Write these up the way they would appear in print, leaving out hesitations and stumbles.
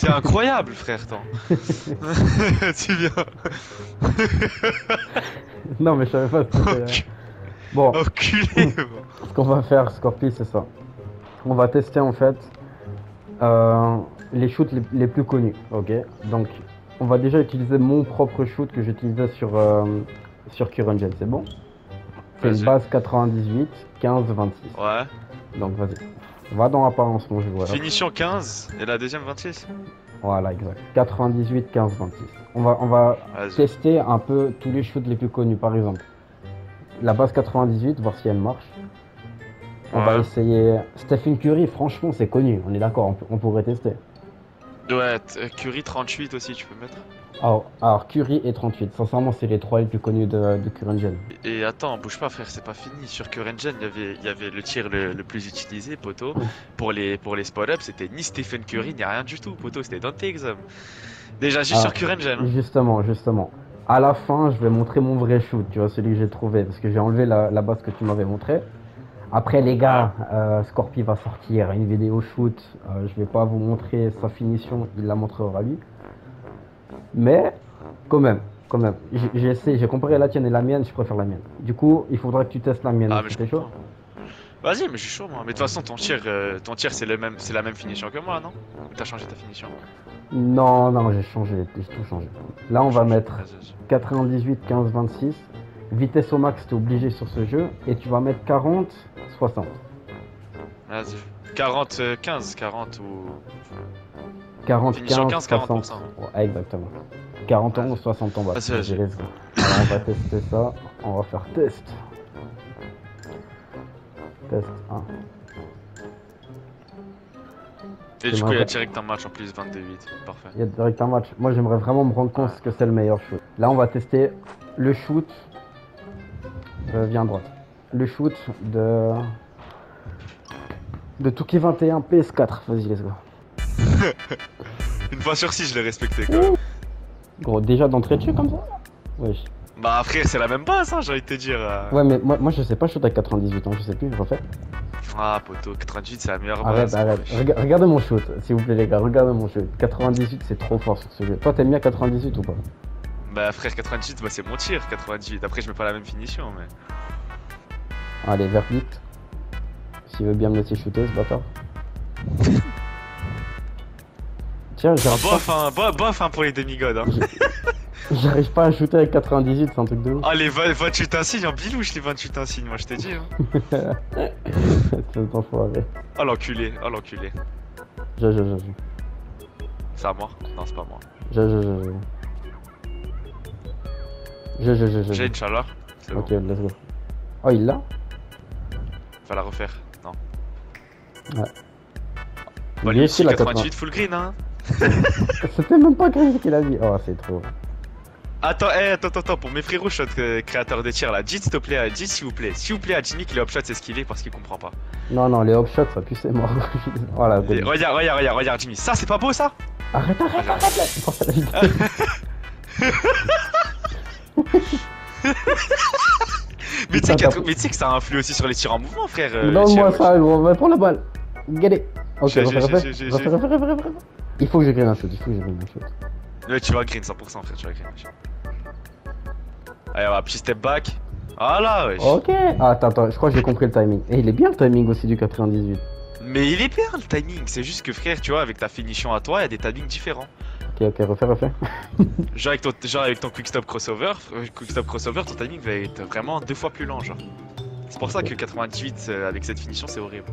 C'est incroyable, frère, attends. Tu viens. Non, mais je savais pas ce que c'était. Bon, Enculé. ce qu'on va faire, Scorpi, c'est ça. On va tester en fait les shoots les plus connus, ok? Donc, on va déjà utiliser mon propre shoot que j'utilisais sur CurrentGen, c'est bon? C'est une Vas-y. base 98, 15, 26. Ouais. Donc, vas-y. Va dans apparence, mon joueur. Finition 15 et la deuxième 26. Voilà, exact. 98, 15, 26. On va Vas-y. tester un peu tous les shoots les plus connus, par exemple. La base 98, voir si elle marche. On va Ouais. essayer. Stephen Curry, franchement, c'est connu, on est d'accord, on pourrait tester. Ouais, Curry 38 aussi, tu peux mettre. Alors, Curry et 38, sincèrement, c'est les trois les plus connus de CurrentGen. Et attends, bouge pas, frère, c'est pas fini. Sur CurrentGen, il y avait le tir le plus utilisé, poto. Pour les spot-up, c'était ni Stephen Curry, ni rien du tout, poto. C'était Dante Exum. Déjà, juste Ah, sur CurrentGen. Hein. Justement. À la fin, je vais montrer mon vrai shoot, tu vois, celui que j'ai trouvé, parce que j'ai enlevé la base que tu m'avais montrée. Après, les gars, Scorpi va sortir une vidéo shoot. Je vais pas vous montrer sa finition, il la montrera lui. Mais, quand même. J'ai comparé la tienne et la mienne, je préfère la mienne. Du coup, il faudra que tu testes la mienne. Ah, mais je T'es chaud? comprends. Vas-y, mais je suis chaud, moi. Mais de toute façon, ton tir, c'est la même finition que moi, non? Ou t'as changé ta finition? Non, j'ai tout changé. Là, on va mettre Vas-y, vas-y. 98, 15, 26. Vitesse au max, t'es obligé sur ce jeu. Et tu vas mettre 40, 60. Vas-y. 40, 15, 40 ou. 40, Finition 15, 15, 60. 40%. Ouais, exactement. 40 ans ou 60 en bas. Vas-y, vas-y. Let's go. Alors, on va tester ça. On va faire test. Test 1. Et du C'est coup, il y a vrai. direct un match en plus 22-8. Parfait. Il y a direct un match. Moi, j'aimerais vraiment me rendre compte que c'est le meilleur shoot. Là, on va tester le shoot. Viens à droite. Le shoot de Touki 21 PS4. Vas-y, let's go. Une fois sur 6, je l'ai respecté quand même. Gros, déjà d'entrée de jeu comme ça? Wesh. Bah, frère, c'est la même base, hein, j'ai envie de te dire. Ouais, mais moi je sais pas shoot avec 98 ans, je sais plus, je refais. Ah, poto, 88, c'est la meilleure base. Arrête. Regardez mon shoot, s'il vous plaît, les gars, regardez mon shoot. 98, c'est trop fort sur ce jeu. Toi, t'aimes bien 98 ou pas? Bah, frère, 88, bah, c'est mon tir, 98. Après, je mets pas la même finition, mais. Allez, verdict. S'il veut bien me laisser shooter, ce bâtard. Tiens, Ah, bof, hein, pour les demi-gods, hein. J'arrive pas à shooter avec 98, c'est un truc de ouf. Ah, les 28 insignes en bilouche, les 28 insignes, moi, je t'ai dit, hein. C'est enfoiré. Oh, l'enculé, oh, l'enculé. Je. C'est à moi? Non, c'est pas moi. J'ai une chaleur. C'est Ok, bon. let's go. Oh, il l'a? Va la refaire. Non. Ouais. Bah, Il lui est aussi, ici, la 88 full green, hein. C'était même pas Green qu'il a dit. Oh, c'est trop. Attends, pour mes frérots shot créateurs de tir là, dites s'il te plaît, dites s'il vous plaît à Jimmy qu'il est upshot c'est ce qu'il est parce qu'il comprend pas. Non, les upshots, ça pue, c'est mort. Voilà, go. Et regarde Jimmy, ça c'est pas beau ça? Arrête là. C'est pour ça la vidéo. Mais tu sais que ça influe aussi sur les tirs en mouvement frère. Donne-moi ça, gros, va prendre la balle. Get it. Ok, J'ai- refais. Il faut que je green un shoot, Ouais, tu vas green 100% frère, tu vas green. Allez, on va petit step back. Voilà, wesh. Ok. Ah, attends, je crois que j'ai compris le timing. Et il est bien le timing aussi du 98. Mais il est bien le timing, c'est juste que frère, tu vois, avec ta finition à toi, il y a des timings différents. Ok, refais. Genre avec ton quickstop crossover, ton timing va être vraiment 2 fois plus lent, genre. C'est pour ça que 98 avec cette finition, c'est horrible.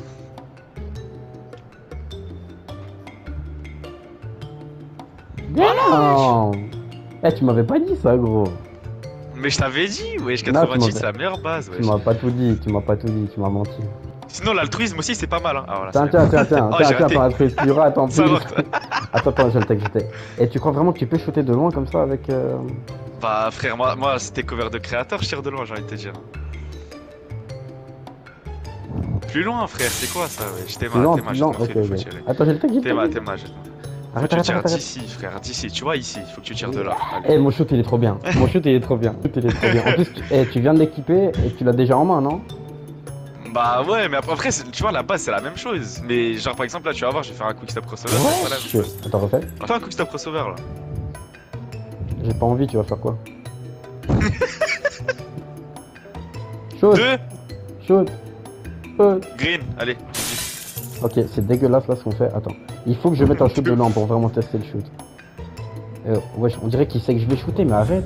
Non. Eh, tu m'avais pas dit ça, gros. Mais je t'avais dit, wesh, Non, 98 tu c'est la meilleure base, Tu wesh. m'as pas tout dit, tu m'as menti. Sinon, l'altruisme aussi, c'est pas mal, hein. Ah, voilà, Tiens, c'est attends, Oh, j'ai raté. attends, tu auras, attends, Ça plus. va. Attends, je le tech. Et tu crois vraiment que tu peux shooter de loin comme ça avec. Bah, frère, moi c'était cover de créateur, je tire de loin, j'ai envie de te dire. Plus loin, frère, c'est quoi ça, wesh? T'es Non, mal, j'ai non, compris, ok. faut tirer. Attends, j'ai le tech, T'es mal. Faut que tu tires d'ici, frère, d'ici. Tu vois, ici, faut que tu tires de là. Allez. Eh, mon shoot il est trop bien. En plus, tu viens de l'équiper et tu l'as déjà en main, non? Bah ouais, mais après, tu vois, la base c'est la même chose. Mais genre, par exemple, là, tu vas voir, je vais faire un quick stop crossover. C'est pas la même chose. Attends, refais. On fait un quick stop crossover là. J'ai pas envie, tu vas faire quoi? Shoot! 2, Shoot! Shoot! green, allez. Ok, c'est dégueulasse là ce qu'on fait. Attends, il faut que je mette un shoot dedans pour vraiment tester le shoot. Wesh, on dirait qu'il sait que je vais shooter, mais arrête.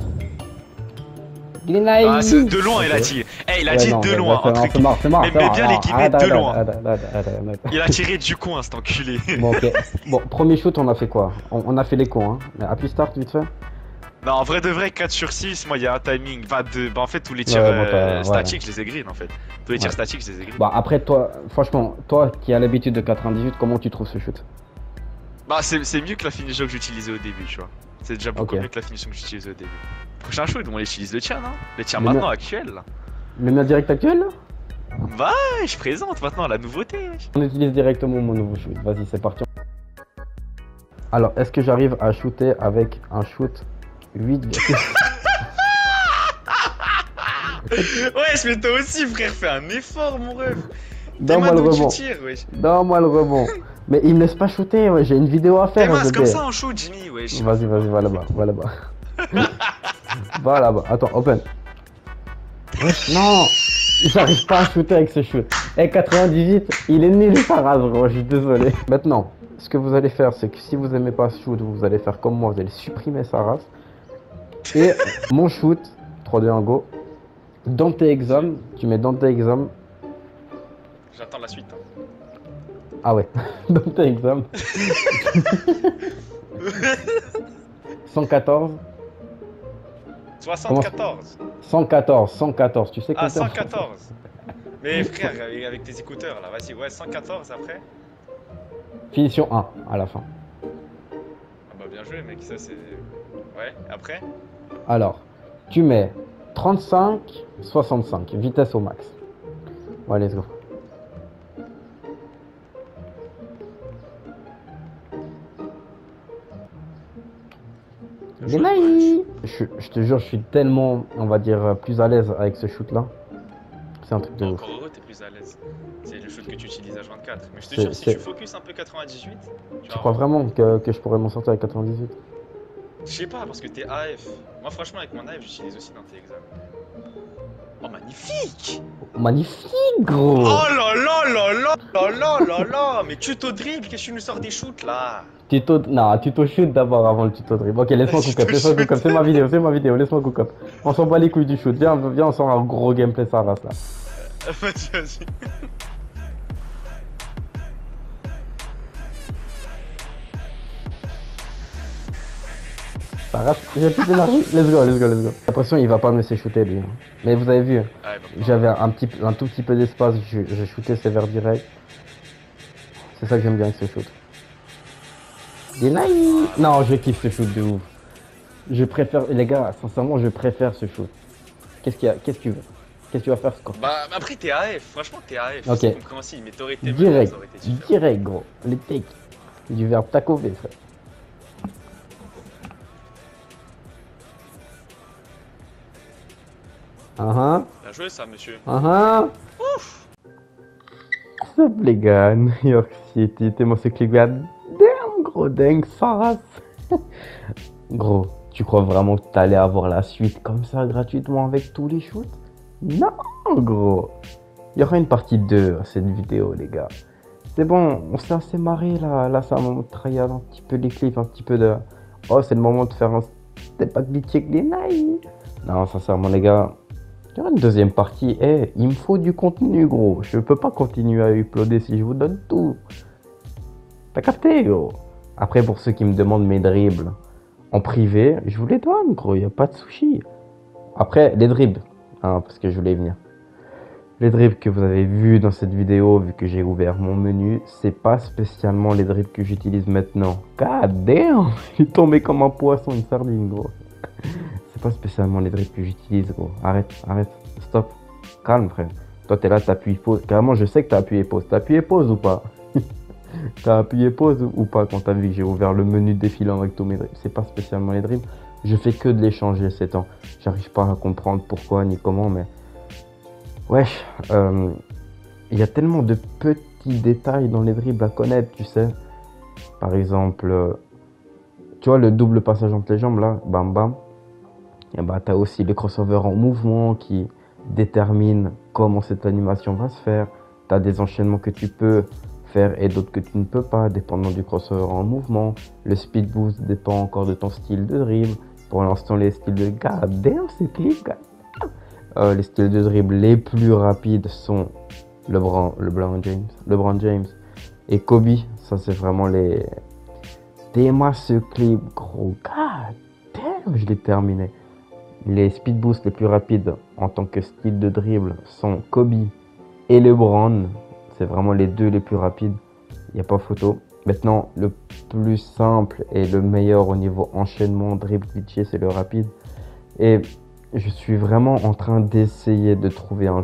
Ah, de loin, il a tiré. Eh, il a dit de loin, un truc. C'est mort, Mais bien les guillemets de loin. Arrête. Il a tiré du coin, cet enculé. Bon, ok. Bon, premier shoot, on a fait quoi? On a fait les cons, hein. Mais appuie start vite fait. Non, en vrai de vrai, 4 sur 6, moi il y a un timing. Bah en fait, tous les tirs statiques, je les ai green en fait. Tous les tirs statiques, je les ai green. Bah, après, toi, franchement, toi qui as l'habitude de 98, comment tu trouves ce shoot? Bah, c'est mieux que la finition que j'utilisais au début, tu vois. C'est déjà beaucoup mieux que la finition que j'utilisais au début. Prochain shoot, on utilise le tien, non? Le tien maintenant, actuel là. Le mien direct actuel là? Bah, je présente maintenant la nouveauté. On utilise directement mon nouveau shoot. Vas-y, c'est parti. Alors, est-ce que j'arrive à shooter avec un shoot 8? Ouais, mais toi aussi, frère, fais un effort, mon ref. Donne-moi le rebond. Donne-moi le rebond. Mais il me laisse pas shooter, ouais, j'ai une vidéo à faire. C'est comme ça en shoot, Jimmy, ouais. Vas-y, va là-bas, va là-bas. Va là-bas, attends, open. Non, j'arrive pas à shooter avec ce shoot. Et 98, il est nul sa race, gros, je suis désolé. Maintenant, ce que vous allez faire, c'est que si vous aimez pas ce shoot, vous allez faire comme moi, vous allez supprimer sa race. Et mon shoot, 3, 2, 1, go. Dans tes exams, tu mets dans tes exams. J'attends la suite. Hein. Ah ouais, dans tes exams. 114. 74. 114, tu sais quoi? Ah, 114. Mais frère, avec tes écouteurs là, vas-y, ouais, 114 après. Finition 1 à la fin. Ah bah bien joué mec, ça c'est... Ouais, après. Alors, tu mets 35, 65, vitesse au max. Ouais, let's go. Je te jure, je suis tellement, on va dire, plus à l'aise avec ce shoot là. C'est un truc de ouf. Encore heureux, t'es plus à l'aise. C'est le shoot que tu utilises à 24. Mais je te jure, si tu focus un peu 98. Tu crois vraiment que je pourrais m'en sortir avec 98? Je sais pas, parce que t'es AF. Moi, franchement, avec mon AF, j'utilise aussi dans tes examens. Oh, magnifique! Magnifique, gros! Oh là là là là là là là là! Mais tuto dribble, qu'est-ce que tu nous sors des shoots là? Non, tuto shoot d'abord avant le tuto dribble. Ok, laisse-moi cook up, c'est ma vidéo, laisse-moi cook up. On s'en bat les couilles du shoot, viens, on sort un gros gameplay ça race là. Vas-y. Ça rate, j'ai plus d'énergie, let's go. J'ai l'impression qu'il va pas me laisser shooter lui. Mais vous avez vu, j'avais un tout petit peu d'espace, je shootais sévère direct. C'est ça que j'aime bien avec ce shoot. Non, je kiffe ce shoot de ouf. Je préfère, les gars, sincèrement, je préfère ce shoot. Qu'est-ce qu'il y a? Qu'est-ce que tu veux? Qu'est-ce que tu vas faire, score? Bah, après, t'es AF, franchement, t'es AF. Ok. C'est compréhensible, mais t'aurais été direct, gros. Les takes. Du verbe taco V, frère. Bien joué, ça, monsieur. Ouf! Sup, les gars, New York City, t'es mon cyclique. Damn, gros, dingue, ça race. Gros, tu crois vraiment que t'allais avoir la suite comme ça gratuitement avec tous les shoots? Non, gros. Il y aura une partie 2 à cette vidéo, les gars. C'est bon, on s'est assez marré là. Là, c'est un moment de tryhard, un petit peu les clips, un petit peu de. Oh, c'est le moment de faire un step back glitch avec les nails. Non, sincèrement, les gars, il y aura une deuxième partie. Eh, il me faut du contenu, gros. Je peux pas continuer à uploader si je vous donne tout. T'as capté, gros? Après, pour ceux qui me demandent mes dribbles en privé, je vous les donne, gros. Il n'y a pas de sushi. Après, les dribbles, hein, parce que je voulais y venir. Les dribbles que vous avez vus dans cette vidéo, vu que j'ai ouvert mon menu, c'est pas spécialement les dribbles que j'utilise maintenant. God damn! Il est tombé comme un poisson, une sardine, gros. C'est pas spécialement les dribbles que j'utilise, gros. Arrête, stop. Calme, frère. Toi, t'es là, t'appuies pause. Carrément, je sais que t'as appuyé pause. T'as appuyé pause ou pas? T'as appuyé pause ou pas quand t'as vu que j'ai ouvert le menu défilant avec tous mes dribbles? C'est pas spécialement les dribbles. Je fais que de les changer ces temps. J'arrive pas à comprendre pourquoi ni comment, mais... Wesh, il y a tellement de petits détails dans les dribbles à connaître, tu sais. Par exemple, tu vois le double passage entre les jambes là, bam bam. Et bah t'as aussi le crossover en mouvement qui détermine comment cette animation va se faire. T'as des enchaînements que tu peux faire et d'autres que tu ne peux pas, dépendant du crossover en mouvement. Le speed boost dépend encore de ton style de dribble. Pour l'instant, les styles de god damn, c'est clip, les styles de dribble les plus rapides sont LeBron James et Kobe. Ça, c'est vraiment les thémas ce clip, gros. God damn, je l'ai terminé. Les speed boosts les plus rapides en tant que style de dribble sont Kobe et LeBron. C'est vraiment les deux les plus rapides. Il n'y a pas photo. Maintenant, le plus simple et le meilleur au niveau enchaînement, dribble, glitché, c'est le rapide. Et je suis vraiment en train d'essayer de trouver un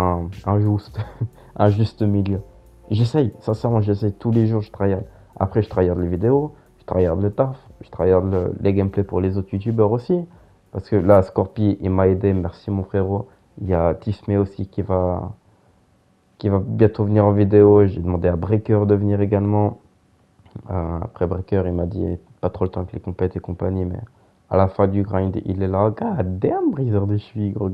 juste milieu. J'essaye, sincèrement, j'essaye tous les jours, je tryhard. Après, je tryhard les vidéos, je tryhard le taf, je tryhard les gameplays pour les autres youtubeurs aussi. Parce que là, Scorpi, il m'a aidé, merci mon frérot. Il y a Tismé aussi qui va bientôt venir en vidéo. J'ai demandé à Breaker de venir également. Après Breaker, il m'a dit pas trop le temps avec les compètes et compagnie, mais à la fin du grind, il est là. God damn, briseur de cheville, gros.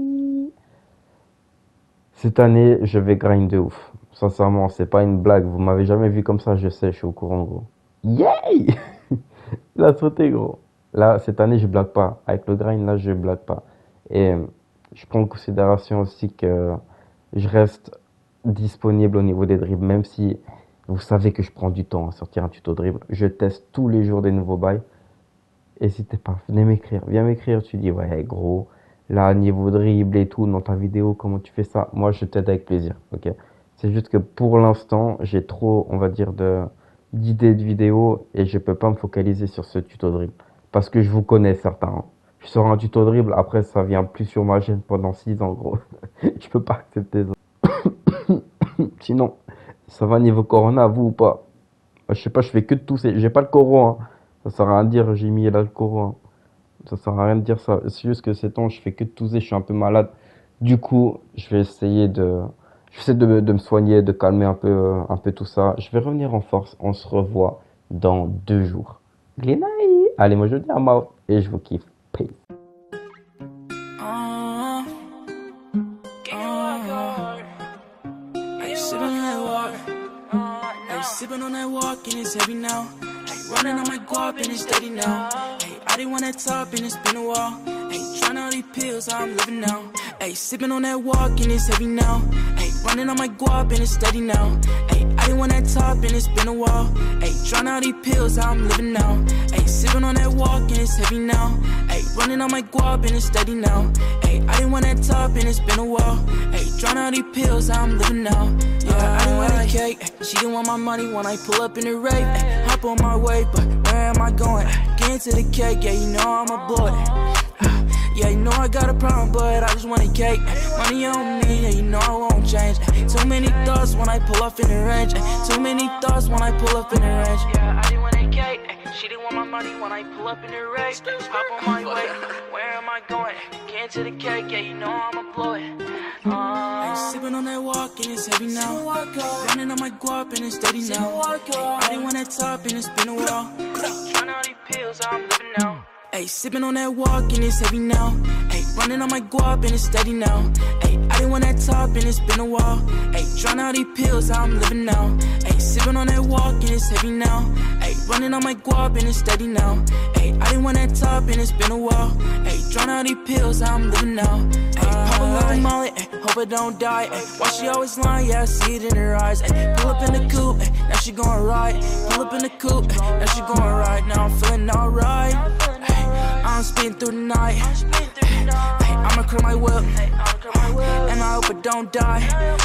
Cette année, je vais grind de ouf. Sincèrement, c'est pas une blague. Vous m'avez jamais vu comme ça, je sais, je suis au courant, gros. Yay! Il a sauté, gros. Là, cette année, je blague pas. Avec le grind, là, je blague pas. Et je prends en considération aussi que je reste disponible au niveau des dribbles, même si vous savez que je prends du temps à sortir un tuto dribble. Je teste tous les jours des nouveaux bails. N'hésitez pas, venez m'écrire. Viens m'écrire, tu dis, ouais, gros, là, niveau dribble et tout, dans ta vidéo, comment tu fais ça? Moi, je t'aide avec plaisir, ok? C'est juste que pour l'instant, j'ai trop, on va dire, d'idées de vidéos et je peux pas me focaliser sur ce tuto dribble. Parce que je vous connais certains. Hein. Je sors un tuto dribble, après, ça vient plus sur ma chaîne pendant 6 ans, gros. Je peux pas accepter ça. Sinon, ça va niveau corona, vous ou pas? Je sais pas, je fais que de tousser. J'ai pas le coro, hein. Ça sert à rien de dire, j'ai mis là le coro, hein. Ça sert à rien de dire ça. C'est juste que ces temps, je fais que de tousser, je suis un peu malade. Du coup, je vais essayer de me soigner, de calmer un peu tout ça. Je vais revenir en force. On se revoit dans 2 jours. Glenai. Allez, moi je dis à mort et je vous kiffe. Peace. Sipping on that walk and it's heavy now. Hey, running on my guap and it's steady now. Hey, I didn't want that top and it's been a while. Hey, trying all these pills, how I'm living now. Hey, sipping on that walk and it's heavy now. Hey, running on my guap and it's steady now. Hey, I didn't want that top and it's been a while. Hey, trying all these pills, how I'm living now. Hey, sipping on that walk and it's heavy now. Hey, running on my guap and it's steady now. Hey, I didn't want that top and it's been a while. Hey, trying all these pills, how I'm living now. Yeah, I didn't want that cake. She didn't want my money when I pull up in the rave. Hop on my way, but where am I going? Get into the cake, yeah, you know I'ma blow it. Yeah, you know I got a problem, but I just want a cake. Money on me, yeah, you know I won't change. Too many thoughts when I pull up in the range. Too many thoughts when I pull up in the range. Yeah, I didn't want a cake. She didn't want my money when I pull up in the race. Hop on my way, where am I going? Get into the cake, yeah, you know I'ma blow it. Sipping on that walk and it's heavy now. Running on my guap and it's steady now. I didn't want that top and it's been a while. Trying all these pills, how I'm living now. Ayy, sipping on that walk and it's heavy now. Ayy, running on my guap and it's steady now. Ayy, I didn't want that top and it's been a while. Ayy, trying all these pills, how I'm living now. Ayy, sipping on that walk and it's heavy now. Ayy, running on my guap and it's steady now. Ayy, I didn't want that top and it's been a while. Ayy, trying all these pills, how I'm living now. Ayy, pop a little molly, hope I don't die. Why she always lying? Yeah, I see it in her eyes. Pull up in the coupe, now she gon' ride. Pull up in the coupe, now she gon' ride. Now I'm feeling alright. I'm speeding through the night. I'ma curl my whip, and I hope I don't die.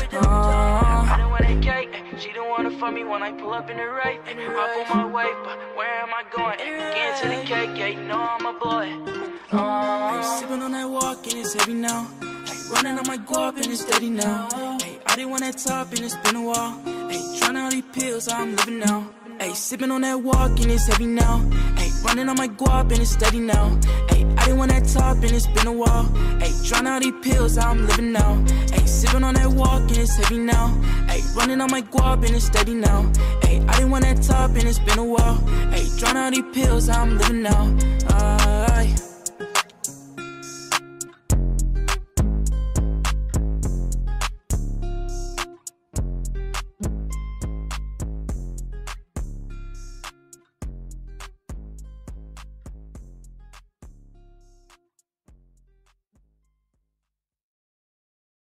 I don't want that cake. She don't wanna fuck me when I pull up in the rape. Hop on my way, but where am I going? Get into the cake, yeah, you know I'ma blow it. Sipping on that walk and it's heavy now. Running on my guap and it's steady now. I didn't want that top and it's been a while. Trying trying all these pills, how I'm living now. Ayy, sipping on that walk and it's heavy now. Ayy, running on my guap and it's steady now. Ayy, I didn't want that top and it's been a while. Ayy, trying all these pills, how I'm living now. Ayy, sipping on that walk and it's heavy now. Ayy, running on my guap and it's steady now. Ayy, I didn't want that top and it's been a while. Ayy, trying all these pills, how I'm living now. Ayy.